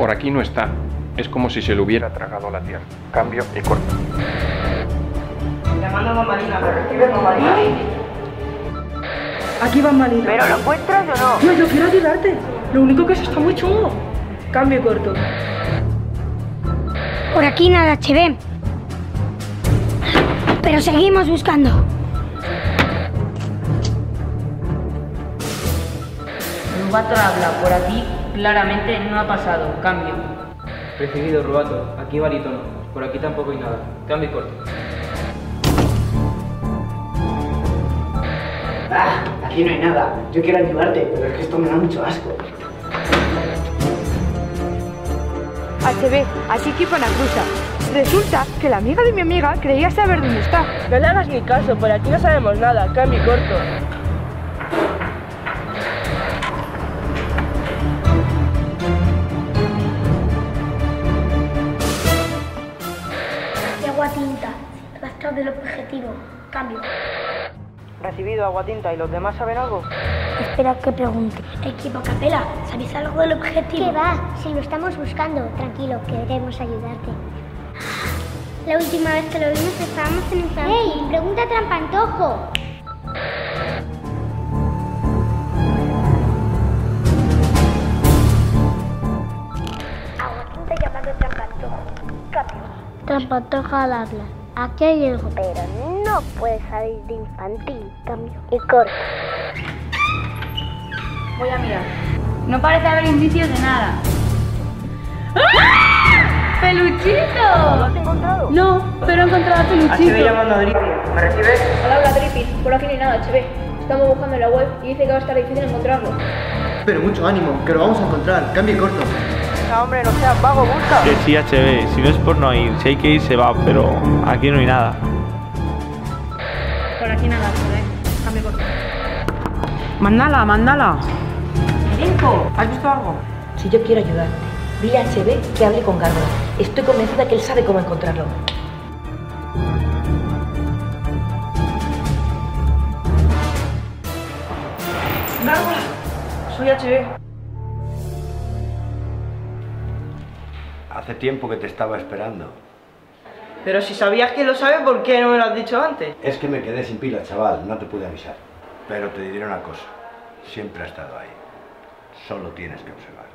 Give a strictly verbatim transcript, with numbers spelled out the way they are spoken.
Por aquí no está. Es como si se lo hubiera tragado la tierra. Cambio y corto. Llamando a Mamarina, ¿me recibes, Mamarina? Aquí va Mamarina. ¿Pero lo encuentras o no? No, yo quiero ayudarte. Lo único que eso está muy chungo. Cambio y corto. Por aquí nada, H B. Pero seguimos buscando. Rubato habla, por aquí claramente no ha pasado. Cambio. Recibido, Rubato. Aquí barítono. Por aquí tampoco hay nada. Cambio y corto. Ah, aquí no hay nada. Yo quiero ayudarte, pero es que esto me da mucho asco. H B, aquí equipo una cruza. Resulta que la amiga de mi amiga creía saber dónde está. No le hagas ni caso, por aquí no sabemos nada. Cambio y corto. Y agua tinta. Rastro del objetivo. Cambio. Recibido, agua tinta. ¿Y los demás saben algo? Espera que pregunte. Equipo Capela, ¿sabéis algo del objetivo? ¿Qué va? Si lo estamos buscando. Tranquilo, queremos ayudarte. La última vez que lo vimos estábamos en infancia. ¡Ey! Pregunta trampantojo. Agua tinta llamando trampantojo. Cambio. Trampantojo al habla. Aquí hay algo. Pero no puede salir de infantil. Cambio y corto. Voy a mirar. No parece haber indicios de nada. ¡Peluchito! ¿Lo has encontrado? No, pero he encontrado a Peluchito. H B llamando a Drippy. ¿Me recibes? Hola, hola, Drippy. Por aquí no hay nada, H B. Estamos buscando en la web y dice que va a estar difícil encontrarlo. Pero mucho ánimo, que lo vamos a encontrar. Cambio y corto. No, hombre, no seas vago, busca. Que sí, H B. Si no es por no ir, si hay que ir se va, pero aquí no hay nada. Por aquí nada, H B. Cambio corto. Mándala, mándala. Hijo, ¿has visto algo? Si yo quiero ayudarte, dile a H B que hable con Gárgola. Estoy convencida que él sabe cómo encontrarlo. Gárgola, soy H B. Hace tiempo que te estaba esperando. Pero si sabías que lo sabe, ¿por qué no me lo has dicho antes? Es que me quedé sin pila, chaval, no te pude avisar. Pero te diré una cosa, siempre ha estado ahí. Solo tienes que observar.